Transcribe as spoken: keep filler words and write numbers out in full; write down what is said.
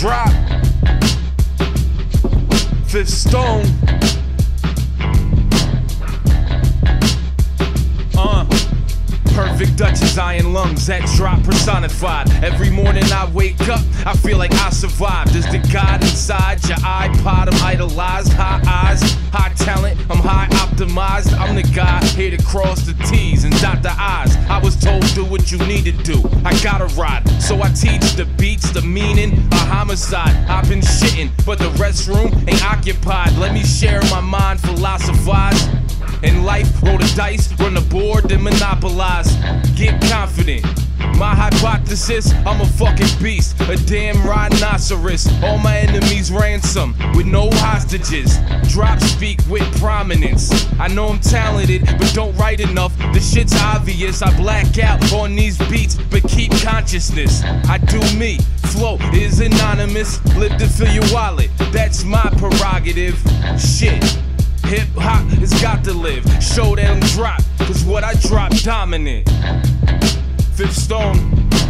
drop. Fifth stone. Uh. Perfect Dutch's iron lungs, that drop personified. Every morning I wake up, I feel like I survived. Is the God inside your iPod? I'm idolized, high eyes, high talent, I'm high optimized. I'm the guy here to cross the T's and dot the I's. I was told do what you need to do, I gotta ride. So I teach the beats, the meaning, a homicide. I've been shitting, but the restroom ain't occupied. Let me share my mind, philosophize. In life, roll the dice, run the board, then monopolize. Get confident. My hypothesis, I'm a fucking beast, a damn rhinoceros. All my enemies ransom with no hostages. Drop speak with prominence. I know I'm talented, but don't write enough. The shit's obvious. I black out on these beats, but keep consciousness. I do me. Flow is anonymous. Live to fill your wallet. That's my prerogative. Shit. Hip hop has got to live. Show that I'm drop, cause what I drop dominant. Fifth stone.